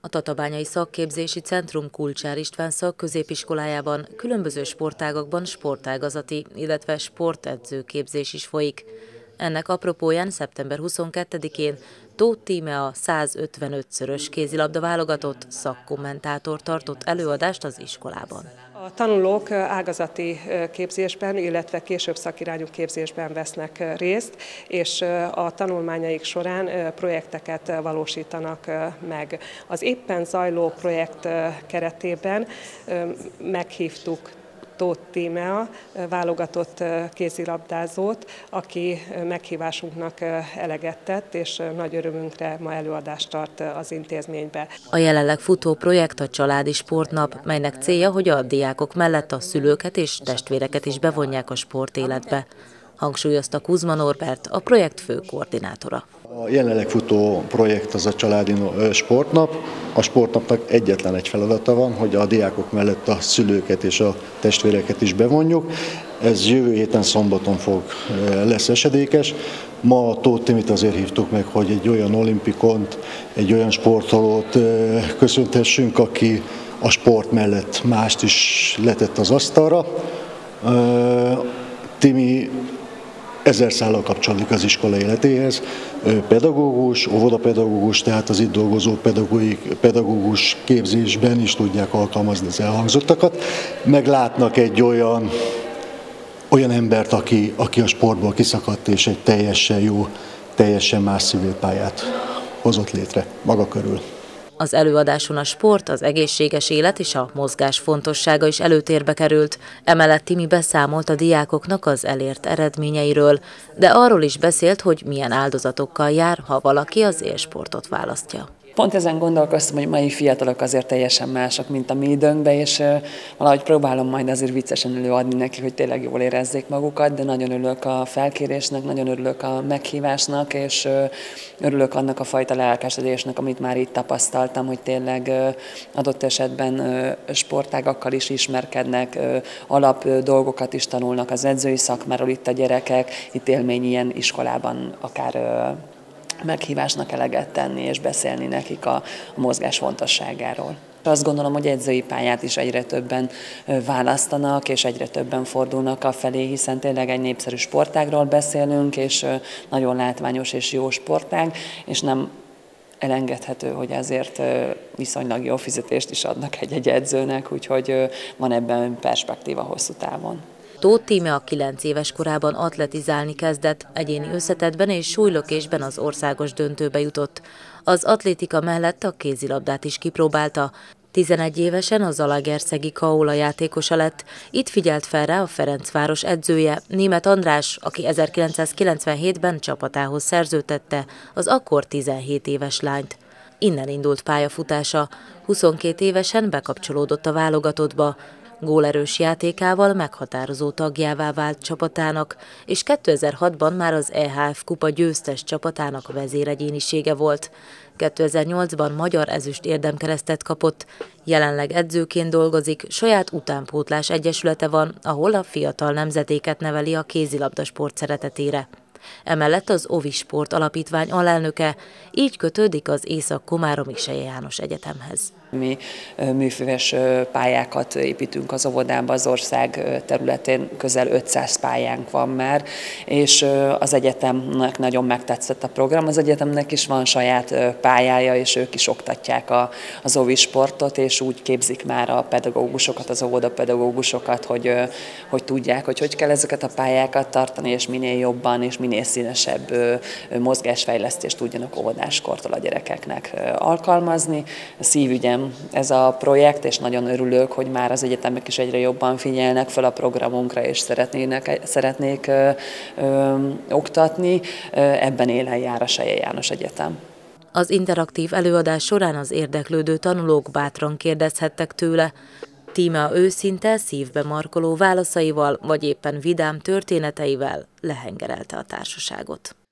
A Tatabányai Szakképzési Centrum Kulcsár István szakközépiskolájában különböző sportágakban sportágazati, illetve sportedzőképzés is folyik. Ennek apropóján szeptember 22-én Tóth Tímea 155-szörös kézilabda válogatott szakkommentátor tartott előadást az iskolában. A tanulók ágazati képzésben, illetve később szakirányú képzésben vesznek részt, és a tanulmányaik során projekteket valósítanak meg. Az éppen zajló projekt keretében meghívtuk Tóth Tímea válogatott kézilabdázót, aki meghívásunknak eleget tett, és nagy örömünkre ma előadást tart az intézménybe. A jelenleg futó projekt a Családi Sportnap, melynek célja, hogy a diákok mellett a szülőket és testvéreket is bevonják a sportéletbe, hangsúlyozta Kuzma Norbert, a projekt fő koordinátora. A jelenleg futó projekt az a Családi Sportnap. A sportnapnak egyetlen egy feladata van, hogy a diákok mellett a szülőket és a testvéreket is bevonjuk. Ez jövő héten szombaton lesz esedékes. Ma Tóth Timit azért hívtuk meg, hogy egy olyan olimpikont, egy olyan sportolót köszöntessünk, aki a sport mellett mást is letett az asztalra. Timi 1000 szállal kapcsolódik az iskola életéhez. Pedagógus, óvodapedagógus, tehát az itt dolgozó pedagógus képzésben is tudják alkalmazni az elhangzottakat. Meglátnak egy olyan embert, aki a sportból kiszakadt, és egy teljesen jó, teljesen más szívőpályát hozott létre maga körül. Az előadáson a sport, az egészséges élet és a mozgás fontossága is előtérbe került. Emellett Timi beszámolt a diákoknak az elért eredményeiről, de arról is beszélt, hogy milyen áldozatokkal jár, ha valaki az élsportot választja. Pont ezen gondolkoztam, hogy mai fiatalok azért teljesen mások, mint a mi időnkben, és valahogy próbálom majd azért viccesen előadni nekik, hogy tényleg jól érezzék magukat, de nagyon örülök a felkérésnek, nagyon örülök a meghívásnak, és örülök annak a fajta lelkesedésnek, amit már itt tapasztaltam, hogy tényleg adott esetben sportágakkal is ismerkednek, alap dolgokat is tanulnak az edzői szakmáról itt a gyerekek, itt élmény ilyen iskolában akár meghívásnak eleget tenni és beszélni nekik a mozgás fontosságáról. Azt gondolom, hogy edzői pályát is egyre többen választanak, és egyre többen fordulnak afelé, hiszen tényleg egy népszerű sportágról beszélünk, és nagyon látványos és jó sportág, és nem elengedhető, hogy azért viszonylag jó fizetést is adnak egy edzőnek, úgyhogy van ebben perspektíva hosszú távon. Tóth Tímea 9 éves korában atletizálni kezdett, egyéni összetettben és súlylökésben az országos döntőbe jutott. Az atlétika mellett a kézilabdát is kipróbálta. 11 évesen a zalaegerszegi Kaola játékosa lett, itt figyelt fel rá a Ferencváros edzője, Németh András, aki 1997-ben csapatához szerződtette az akkor 17 éves lányt. Innen indult pályafutása, 22 évesen bekapcsolódott a válogatottba, gólerős játékával meghatározó tagjává vált csapatának, és 2006-ban már az EHF kupa győztes csapatának vezéregyénisége volt. 2008-ban magyar ezüst érdemkeresztet kapott, jelenleg edzőként dolgozik, saját utánpótlás egyesülete van, ahol a fiatal nemzedéket neveli a kézilabda sport szeretetére. Emellett az Ovi Sport Alapítvány alelnöke, így kötődik az Észak-Komáromi Seje János Egyetemhez. Mi műfüves pályákat építünk az óvodába, az ország területén közel 500 pályánk van már, és az egyetemnek nagyon megtetszett a program. Az egyetemnek is van saját pályája, és ők is oktatják az Ovi sportot, és úgy képzik már a pedagógusokat, az óvodapedagógusokat, hogy tudják, hogy kell ezeket a pályákat tartani, és minél jobban, és minél színesebb mozgásfejlesztést tudjanak óvodáskortól a gyerekeknek alkalmazni. Szívügyem ez a projekt, és nagyon örülök, hogy már az egyetemek is egyre jobban figyelnek fel a programunkra, és szeretnék oktatni. Ebben élen jár a Seje János Egyetem. Az interaktív előadás során az érdeklődő tanulók bátran kérdezhettek tőle. Tímea őszinte, szívbe markoló válaszaival, vagy éppen vidám történeteivel lehengerelte a társaságot.